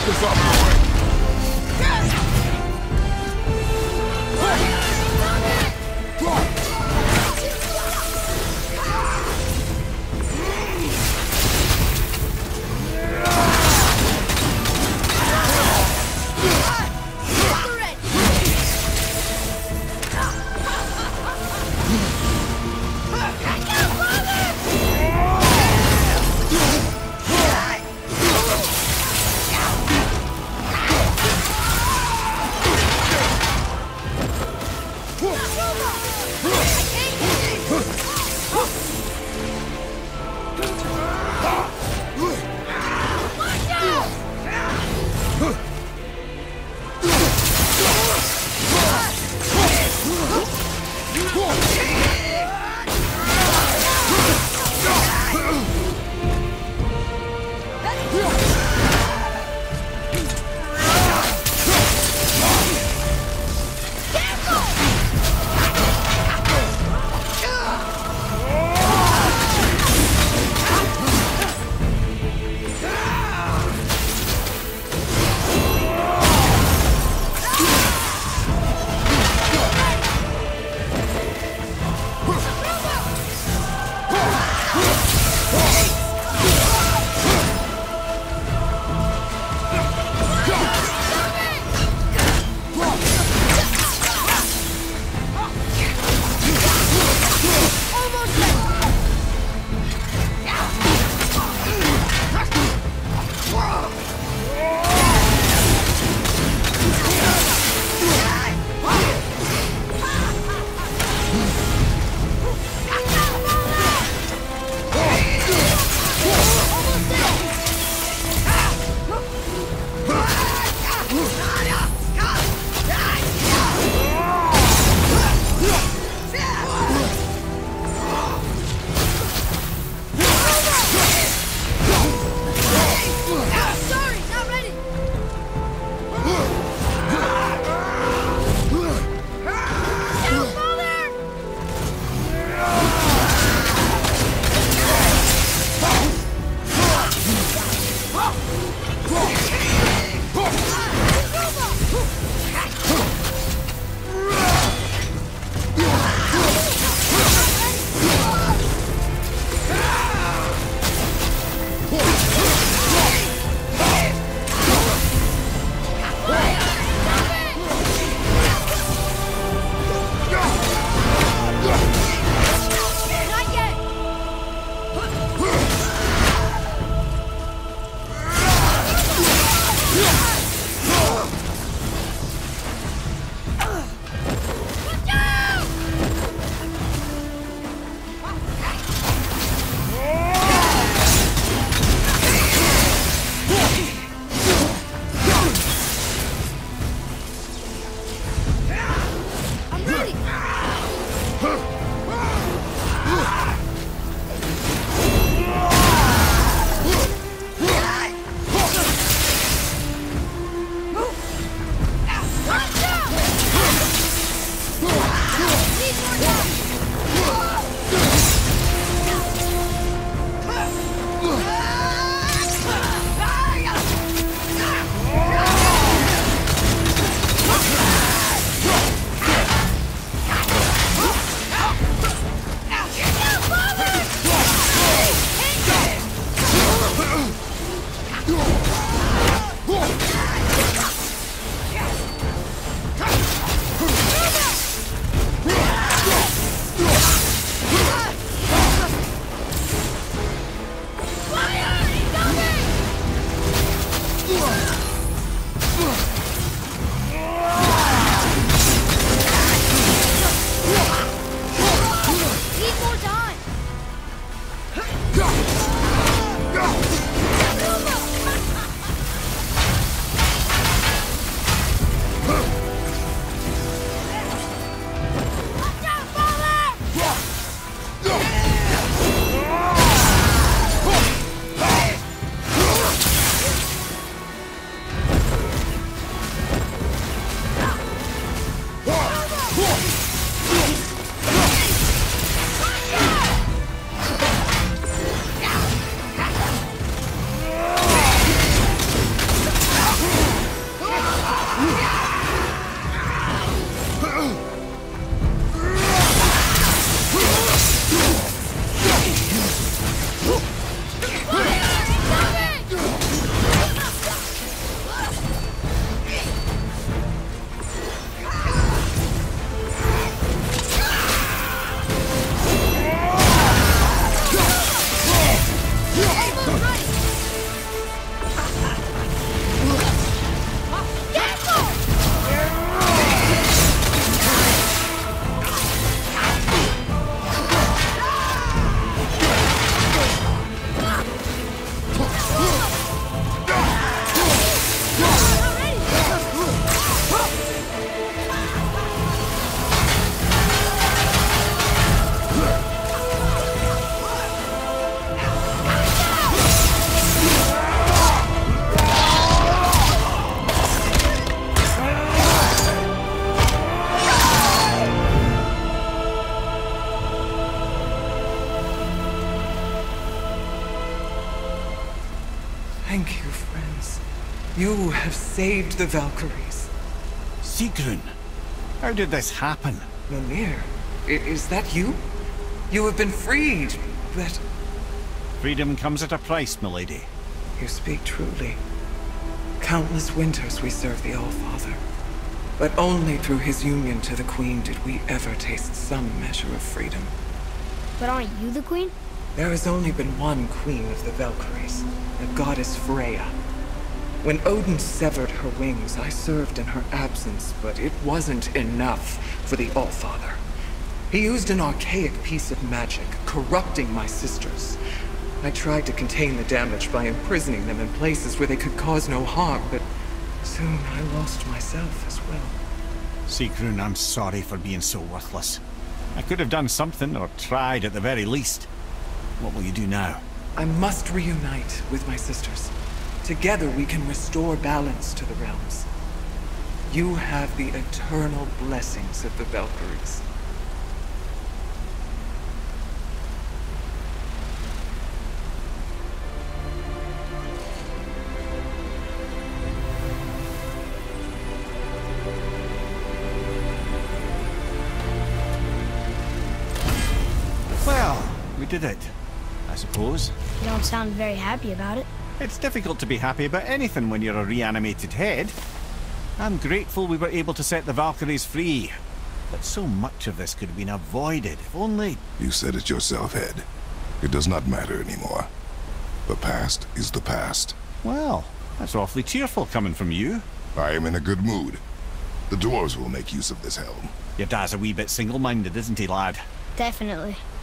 It's on my way. Thank you, friends. You have saved the Valkyries. Sigrun, how did this happen? Mimir, is that you? You have been freed, but... Freedom comes at a price, milady. You speak truly. Countless winters we served the All-Father. But only through his union to the Queen did we ever taste some measure of freedom. But aren't you the queen? There has only been one queen of the Valkyries, the goddess Freya. When Odin severed her wings, I served in her absence, but it wasn't enough for the All-Father. He used an archaic piece of magic, corrupting my sisters. I tried to contain the damage by imprisoning them in places where they could cause no harm, but soon I lost myself as well. Sigrun, I'm sorry for being so worthless. I could have done something, or tried at the very least. What will you do now? I must reunite with my sisters. Together we can restore balance to the realms. You have the eternal blessings of the Valkyries. Well, we did it, I suppose. You don't sound very happy about it. It's difficult to be happy about anything when you're a reanimated head. I'm grateful we were able to set the Valkyries free. But so much of this could have been avoided, if only... You said it yourself, Head. It does not matter anymore. The past is the past. Well, that's awfully cheerful coming from you. I am in a good mood. The dwarves will make use of this helm. Your dad's a wee bit single-minded, isn't he, lad? Definitely.